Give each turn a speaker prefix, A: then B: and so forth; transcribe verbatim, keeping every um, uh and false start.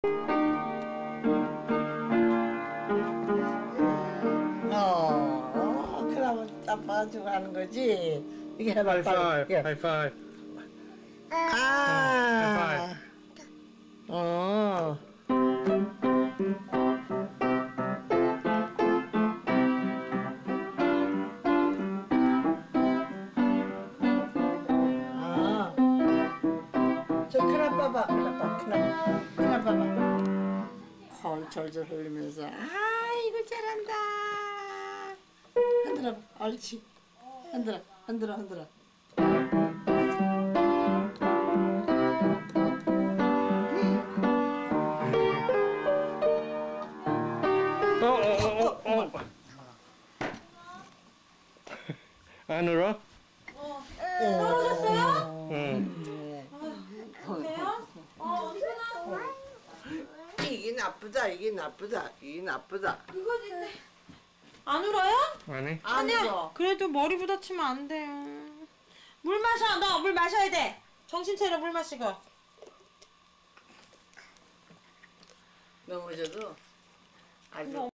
A: 어, 그러면 아빠가지고 하는 거지. 이게 해봐,
B: 하이파이브, 하이파이브.
A: 아, 어. 아, 저 큰아빠 봐봐, 큰아빠, 큰아빠, 큰아빠 봐봐. 헐, 절절 흘리면서, 아이고 잘한다. 흔들어, 옳지. 흔들어, 흔들어, 흔들어.
B: 안 울어?
C: 어. 떨어졌어요?
B: 응.
C: 그래요? 어, 어디서 나온
A: 이게 나쁘다, 이게 나쁘다, 이게 나쁘다.
C: 이거지. 안 울어요?
B: 아니.
C: 아니야. 그래도 머리 부딪히면 안 돼요. 물 마셔. 너 물 마셔야 돼. 정신 차려 물 마시고.
A: 넘어져도 아주